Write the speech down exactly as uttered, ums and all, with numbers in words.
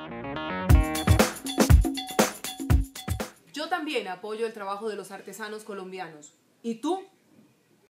Yo también apoyo el trabajo de los artesanos colombianos. ¿Y tú?